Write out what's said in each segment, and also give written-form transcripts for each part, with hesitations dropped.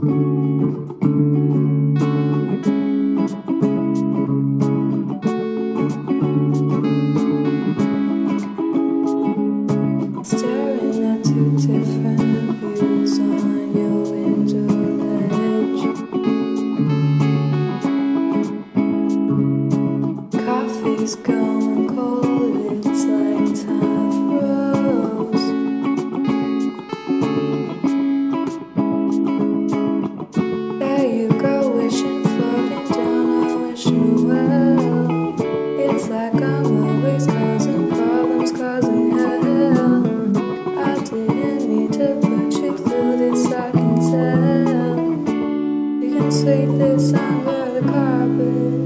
Staring at two different views on your window ledge. Coffee's going cold, it's like time froze. There you go, wishing, floating down, I wish you well. It's like I'm always causing problems, causing hell. I didn't mean to put you through this, I can tell. You can sweep this under the carpet.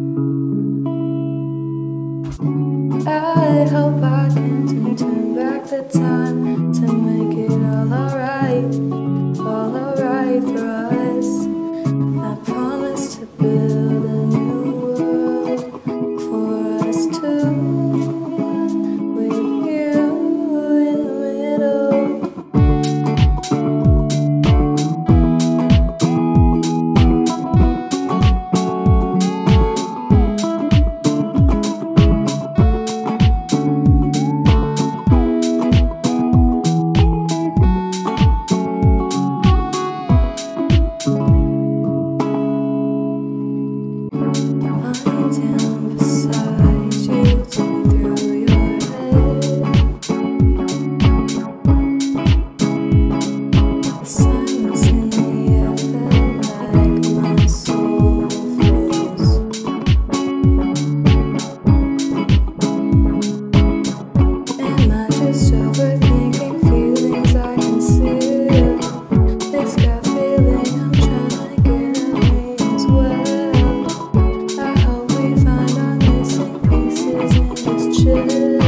I hope I can turn back the time to make it all alright for us. I promise to build a new world for us two, with you in the middle. Lying down beside you, through your head. The silence in the air felt like my soul froze. Am I just overthinking feelings I conceal? This gut feeling I'm trying to get at me as well. I hope we find our missing pieces and just chill.